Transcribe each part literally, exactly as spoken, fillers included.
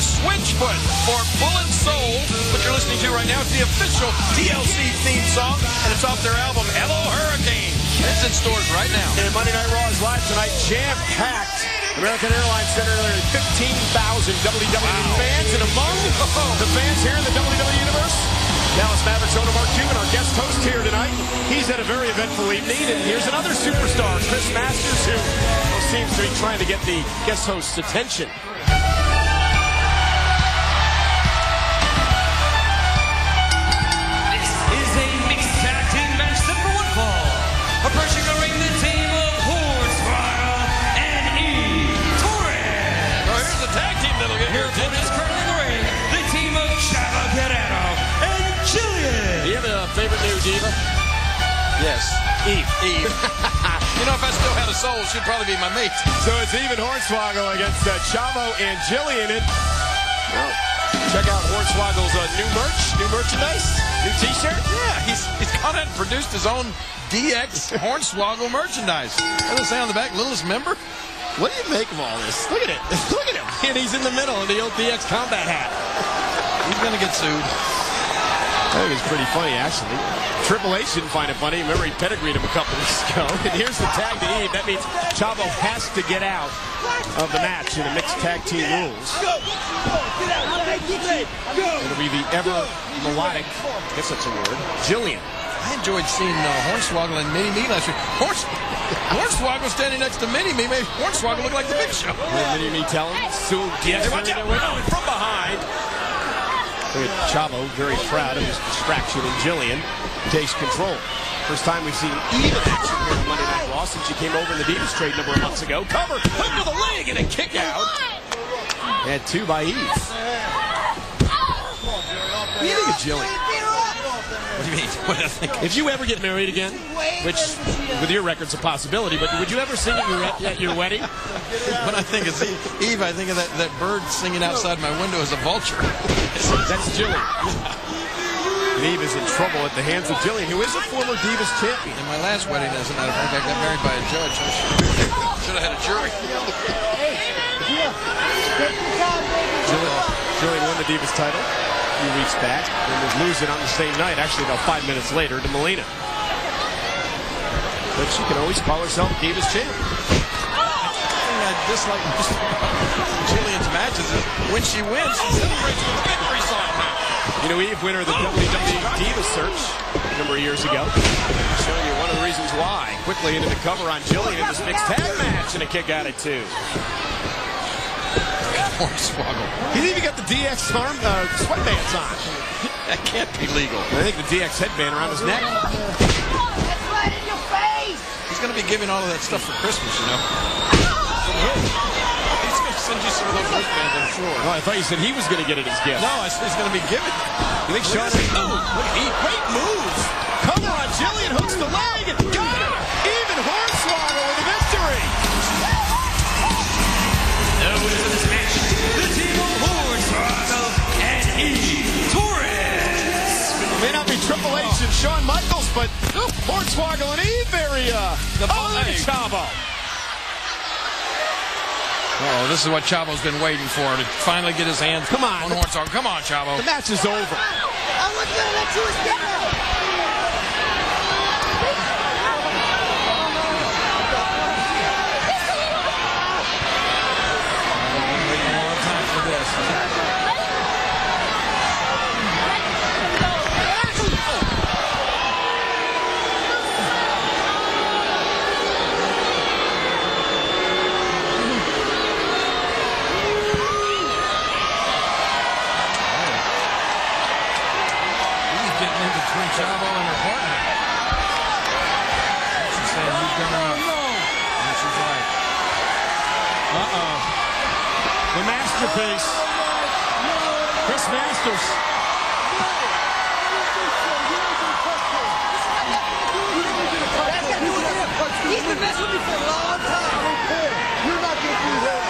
Switchfoot for Bullet Soul. What you're listening to right now is the official T L C theme song, and it's off their album, Hello Hurricane. It's in stores right now. And Monday Night Raw is live tonight, jam-packed. American Airlines Center, there are fifteen thousand W W E wow. fans, and among the fans here in the W W E Universe, Dallas Mavericks owner Mark Cuban, our guest host here tonight. He's had a very eventful evening, and here's another superstar, Chris Masters, who well, seems to be trying to get the guest host's attention. Approaching the ring, the team of Hornswoggle and E. Torres. Oh, here's the tag team that'll get here. Opponents currently in the ring, the team of Chavo Guerrero and Jillian. Do you have a favorite new diva? Yes. Eve. Eve. You know, if I still had a soul, she'd probably be my mate. So it's Eve and Hornswoggle against uh, Chavo and Jillian. And, well, check out Hornswoggle's uh, new merch, new merchandise, new T-shirt. Yeah, he's he's gone out and produced his own D X Hornswoggle merchandise. What does it say on the back? Littlest member? What do you make of all this? Look at it. Look at him. And he's in the middle of the old D X combat hat. He's going to get sued. I think it's pretty funny, actually. Triple H didn't find it funny. Remember, he pedigreed him a couple weeks ago. And here's the tag to Eve. That means Chavo has to get out of the match in the mixed tag team rules. It'll be the ever melodic, I guess that's a word, Jillian. I enjoyed seeing uh, Hornswoggle and Mini-Me last year. Horns Hornswoggle standing next to Mini-Me made Hornswoggle look like the Big Show. Mini-Me telling Sue, yes, watch out. Oh, and from behind. Look at Chavo, very proud of his distraction, and Jillian takes control. First time we've seen even action here on Monday Night Raw since she came over in the Divas trade a number of months ago. Cover, hook to the leg, and a kick out. And two by Eve. What do you think of Jillian? What do you mean? What do I think? If you ever get married again, which with your record's a possibility, but would you ever sing at your, at your wedding? When I think of Eve, I think of that, that bird singing outside my window as a vulture. That's Jillian. And Eve is in trouble at the hands of Jillian, who is a former Divas champion. In my last wedding, as a matter of fact, I got married by a judge. I should have had a jury. Jillian, Jillian won the Divas title a few weeks back and would lose it on the same night, actually about five minutes later, to Melina. But she can always call herself Divas champ. I dislike most Jillian's matches is when she wins, she celebrates with a victory song. You know, Eve, winner of the W W E Divas Search a number of years ago. Showing you one of the reasons why. Quickly into the cover on Jillian in this mixed tag match, and a kick out at two. Hornswoggle. He's even got the D X arm uh, sweatbands on. That can't be legal. I think the D X headband around his neck. That's right in your face. He's going to be giving all of that stuff for Christmas, you know. He's going to send you some of those wristbands, I'm sure. Oh, I thought you said he was going to get it as gift. No, I said he's going to be giving. You think Sean? Oh, look at Eve. Great move. Cover on Jillian, hooks the leg, and got it. Even Hornswoggle with a victory. The winners of this match, the team of Hornswoggle and E. Torres. It may not be Triple H and Shawn Michaels, but Hornswoggle and Eve area. The oh, look at Chavo. Oh, this is what Chavo's been waiting for, to finally get his hands Come on. on Hornswoggle. Come on, Chavo. The match is over. I was gonna let you escape. Chavo and her partner. She's saying he's done enough. And she's like, Uh-oh. The masterpiece. Chris Masters. He's been messing with me for a long time. You're not going to do that.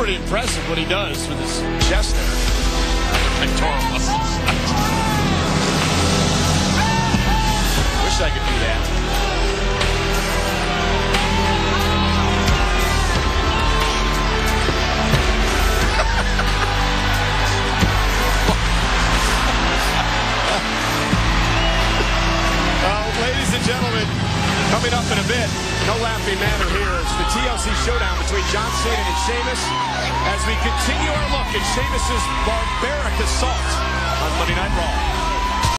pretty impressive what he does with his chest there. Pectoral muscles. Wish I could do that. Ladies and gentlemen, coming up in a bit, no laughing matter here. It's the T L C showdown between John Cena and Sheamus as we continue our look at Sheamus's barbaric assault on Monday Night Raw.